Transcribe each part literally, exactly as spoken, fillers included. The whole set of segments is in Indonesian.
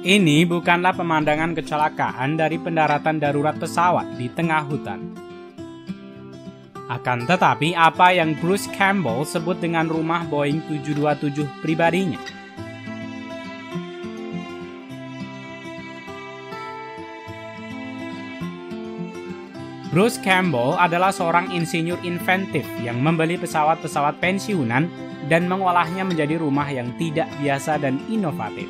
Ini bukanlah pemandangan kecelakaan dari pendaratan darurat pesawat di tengah hutan. Akan tetapi apa yang Bruce Campbell sebut dengan rumah Boeing tujuh dua tujuh pribadinya. Bruce Campbell adalah seorang insinyur inventif yang membeli pesawat-pesawat pensiunan dan mengolahnya menjadi rumah yang tidak biasa dan inovatif.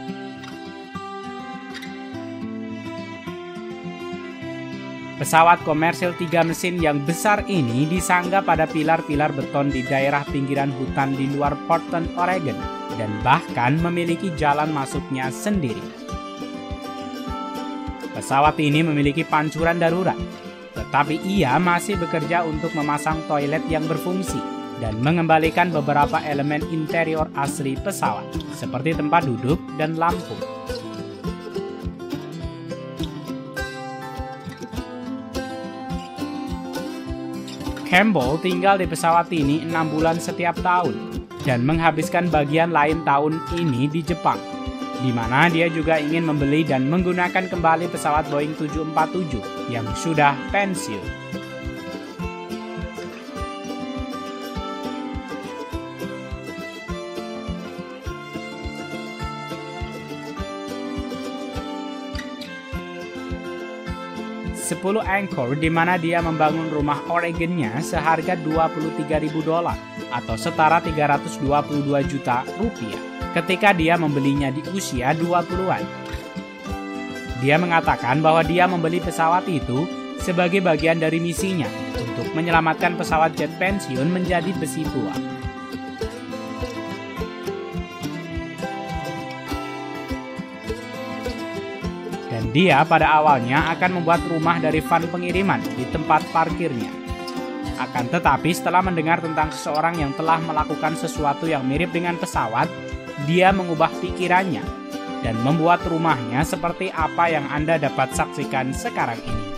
Pesawat komersil tiga mesin yang besar ini disanggah pada pilar-pilar beton di daerah pinggiran hutan di luar Portland, Oregon, dan bahkan memiliki jalan masuknya sendiri. Pesawat ini memiliki pancuran darurat, tetapi ia masih bekerja untuk memasang toilet yang berfungsi dan mengembalikan beberapa elemen interior asli pesawat, seperti tempat duduk dan lampu. Campbell tinggal di pesawat ini enam bulan setiap tahun dan menghabiskan bagian lain tahun ini di Jepang, di mana dia juga ingin membeli dan menggunakan kembali pesawat Boeing tujuh empat tujuh yang sudah pensiun. sepuluh Anchor di mana dia membangun rumah Oregonnya seharga dua puluh tiga ribu dolar atau setara tiga ratus dua puluh dua juta rupiah ketika dia membelinya di usia dua puluhan. Dia mengatakan bahwa dia membeli pesawat itu sebagai bagian dari misinya untuk menyelamatkan pesawat jet pensiun menjadi besi tua. Dan dia pada awalnya akan membuat rumah dari van pengiriman di tempat parkirnya. Akan tetapi setelah mendengar tentang seseorang yang telah melakukan sesuatu yang mirip dengan pesawat, dia mengubah pikirannya dan membuat rumahnya seperti apa yang Anda dapat saksikan sekarang ini.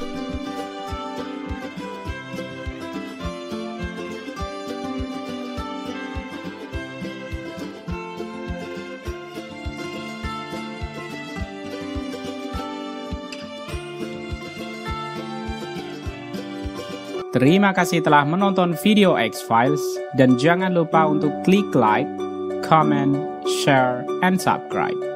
Terima kasih telah menonton video X-Files dan jangan lupa untuk klik like, comment, share, and subscribe.